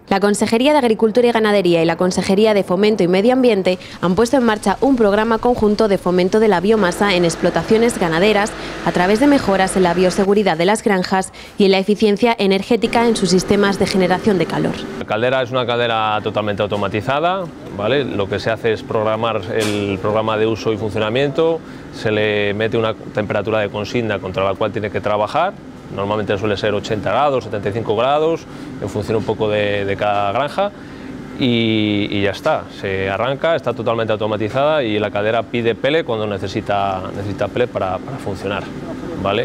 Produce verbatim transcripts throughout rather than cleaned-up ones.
La Consejería de Agricultura y Ganadería y la Consejería de Fomento y Medio Ambiente han puesto en marcha un programa conjunto de fomento de la biomasa en explotaciones ganaderas a través de mejoras en la bioseguridad de las granjas y en la eficiencia energética en sus sistemas de generación de calor. La caldera es una caldera totalmente automatizada, ¿vale? Lo que se hace es programar el programa de uso y funcionamiento, se le mete una temperatura de consigna contra la cual tiene que trabajar. Normalmente suele ser ochenta grados, setenta y cinco grados, en función un poco de, de cada granja, y, y ya está, se arranca, está totalmente automatizada y la caldera pide pellet cuando necesita, necesita pellet para, para funcionar, ¿vale?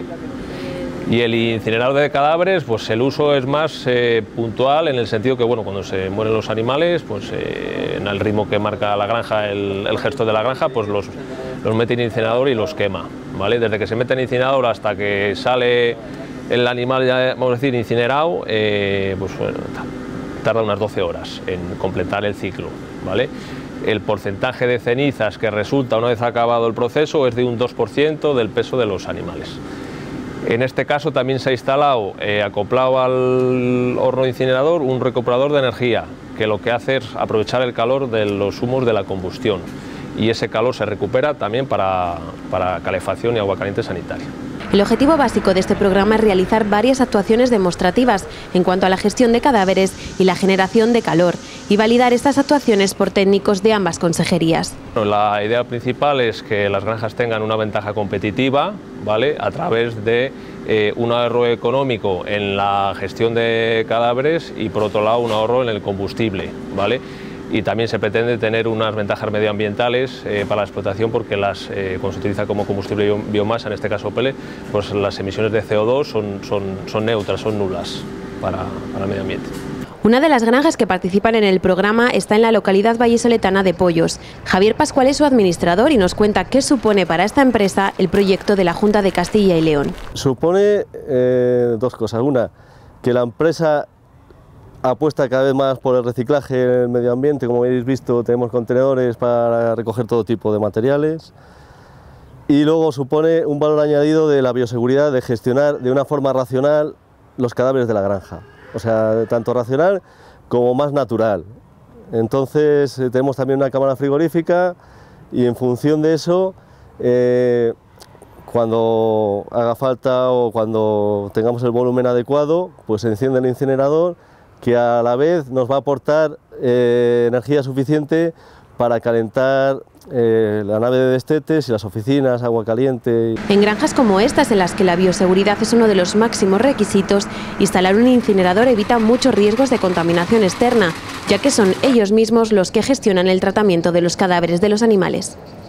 Y el incinerador de cadáveres, pues el uso es más eh, puntual en el sentido que, bueno, cuando se mueren los animales, pues eh, en el ritmo que marca la granja, el, el gesto de la granja, pues los, los mete en incinerador y los quema, ¿vale? Desde que se mete en incinerador hasta que sale el animal, ya vamos a decir, incinerado, eh, pues bueno, tarda unas doce horas en completar el ciclo, ¿vale? El porcentaje de cenizas que resulta una vez acabado el proceso es de un dos por ciento del peso de los animales. En este caso también se ha instalado, eh, acoplado al horno incinerador, un recuperador de energía, que lo que hace es aprovechar el calor de los humos de la combustión, y ese calor se recupera también para, para calefacción y agua caliente sanitaria. El objetivo básico de este programa es realizar varias actuaciones demostrativas en cuanto a la gestión de cadáveres y la generación de calor, y validar estas actuaciones por técnicos de ambas consejerías. La idea principal es que las granjas tengan una ventaja competitiva, ¿vale?, a través de eh, un ahorro económico en la gestión de cadáveres y, por otro lado, un ahorro en el combustible, ¿vale? Y también se pretende tener unas ventajas medioambientales eh, para la explotación, porque las, eh, cuando se utiliza como combustible biomasa, en este caso pellet, pues las emisiones de C O dos son, son, son neutras, son nulas para, para el medio ambiente. Una de las granjas que participan en el programa está en la localidad vallisoletana de Pollos. Javier Pascual es su administrador y nos cuenta qué supone para esta empresa el proyecto de la Junta de Castilla y León. Supone eh, dos cosas. Una, que la empresa apuesta cada vez más por el reciclaje en el medio ambiente. Como habéis visto, tenemos contenedores para recoger todo tipo de materiales. Y luego supone un valor añadido de la bioseguridad, de gestionar de una forma racional los cadáveres de la granja. O sea, tanto racional como más natural. Entonces eh, tenemos también una cámara frigorífica y en función de eso, eh, cuando haga falta o cuando tengamos el volumen adecuado, pues se enciende el incinerador, que a la vez nos va a aportar eh, energía suficiente para calentar eh, la nave de destetes y las oficinas, agua caliente. En granjas como estas, en las que la bioseguridad es uno de los máximos requisitos, instalar un incinerador evita muchos riesgos de contaminación externa, ya que son ellos mismos los que gestionan el tratamiento de los cadáveres de los animales.